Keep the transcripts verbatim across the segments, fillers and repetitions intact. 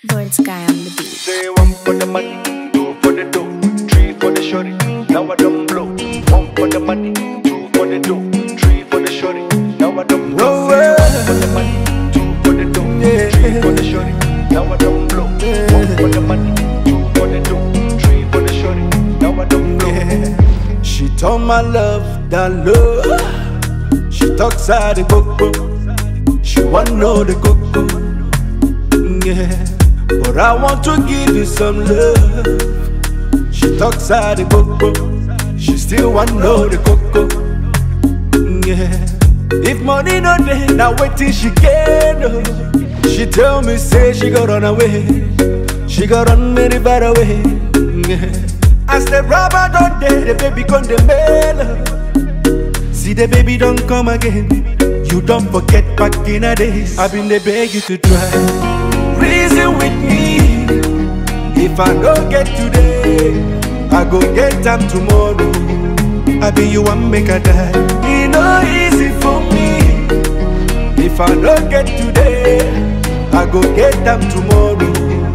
Bird Sky on the beat. Say one for the money, two for the dough, three for the shorty. Now I don't blow. One for the money, two for the dough, three for the shorty. Now I don't blow. Say one for the money, two for the dough, three for the shorty. Now I don't blow. One for the money, two for the dough, three for the shorty. Now I don't blow. She told my love that love. She talks out the coco. She want know the coco. Yeah, but I want to give you some love. She talks out the coco. She still want know the coco. Yeah, if money no dey, now wait till she get no. She tell me say she got run away. She got run very far away. Yeah. As the rubber don't dey, the baby come the mail. See the baby don't come again. You don't forget back in the days. I've been the beg you to try. Reason with me. If I don't get today, I go get them tomorrow. I be you one make a die. It no easy for me. If I don't get today, I go get them tomorrow.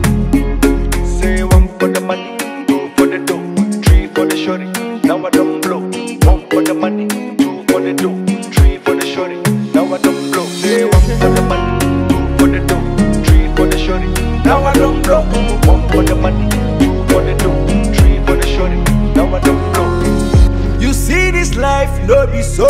Say one for the money, two for the dough, three for the shorty. Now I don't blow. One for the money, two for the dough, three for the shorty. Now I don't blow. Say one for the money, two for the dough, three for the shorty. Now I don't blow. One for the money, two for the dough, three for the shorty. Now I don't blow. You see this life no be so.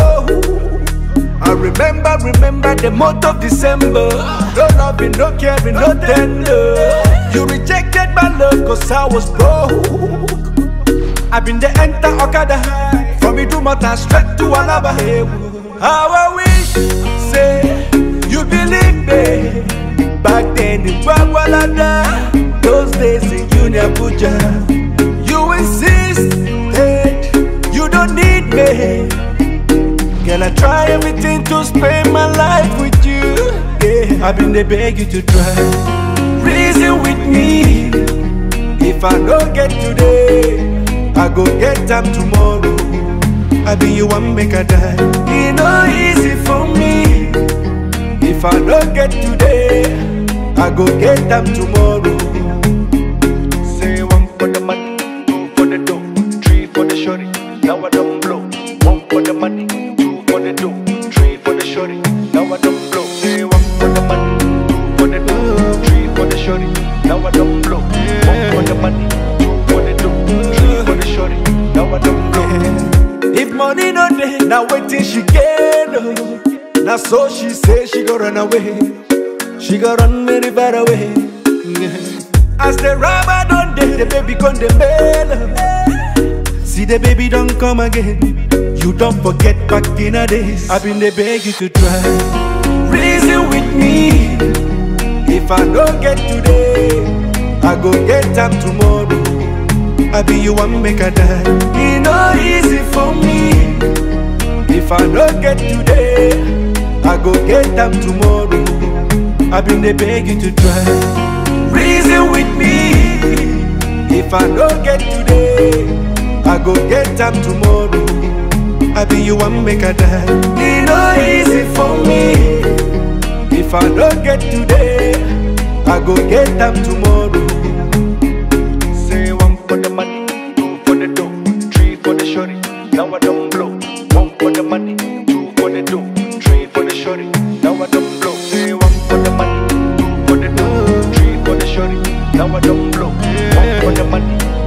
I remember, remember the month of December. No loving, no caring, no tender. You rejected my love cause I was broke. I've been the enter Okada high. From Idumota straight to Alaba. How I wish, say, you believe me. Back then in Gwagwalada, those days in Junior Puja. You insisted, you don't need me. Girl, I try everything to spend my life with you. Yeah, I've been the beg you to try. Reason with me. If I don't get today, I go get them tomorrow. I be you one make a die. It no easy for me. If I don't get today, I go get them tomorrow. Say one for the money, two for the dough, three for the shorty. Now I don't blow. One for the money, two for the dough, three for the shorty. Now I don't blow. Say one for the money, two for the dough, three for the shorty. Now I don't blow. One for the money, two for the dough, three for the shorty. Now I don't blow. If money no dey, now wait till she get no. Now so she say she go run away. She go run very far away. As the rubber don't dey, the baby come the mail. See the baby don't come again. You don't forget back in the days. I've been the beg you to try. Reason with me. If I don't get today, I go get them tomorrow. I be you one make a die. It no easy for me. If I don't get today, I go get them tomorrow. I've been the beg you to try. Reason with me. If I don't get today, I go get them tomorrow. I be you one make a die. It no easy for me. If I don't get today, I go get them tomorrow. Say one for the money, two for the dough, three for the shorty. Now I don't blow. One for the money, two for the dough, three for the shorty. Now I don't blow. Say one for the money, two for the dough, three for the shorty. Now I don't blow. One for the money.